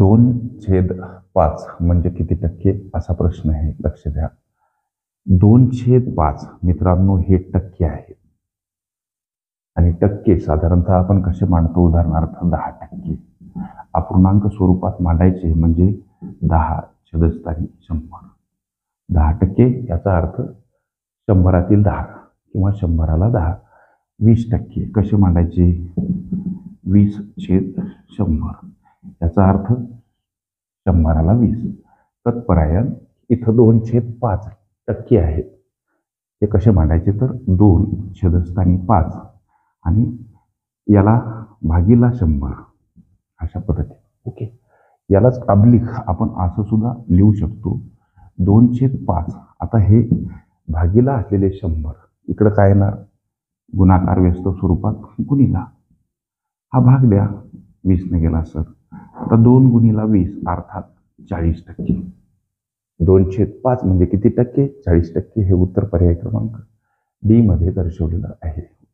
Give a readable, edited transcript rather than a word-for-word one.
2/5 म्हणजे किती टक्के असा प्रश्न आहे, लक्ष द्या. 2/5 मित्रांनो हे टक्के आहेत आणि टक्के साधारणतः आपण कसे मांडतो, उदाहरणार्थ 10%. अपूर्णांक स्वरूपात मांडायचे म्हणजे 10 छेदस्थानी 100. 10% याचा अर्थ 100रातील 10 किंवा 100ला 10. 20% कसे मांडायचे, 20/100 याचा अर्थ 100ला 20. तत्परायण इथं 2/5 टक्के आहेत, ते कसे मांडायचे तर 2 छेदस्थानी 5 आणि याला भागीला 100 अशा पद्धतीने. ओके, यालाच अब्लिक आपण असं सुद्धा लिहू शकतो, 2/5. आता हे भागीला असलेले 100 इकडं काय येणार, गुणाकार व्यस्त स्वरूपात गुणिला. हा भाग द्या, 20ने गेला सर. आता 2 गुणिला 20 अर्थात 40%. 2/5 म्हणजे किती टक्के, 40%. हे उत्तर पर्याय क्रमांक डी मध्ये दर्शवलेलं आहे.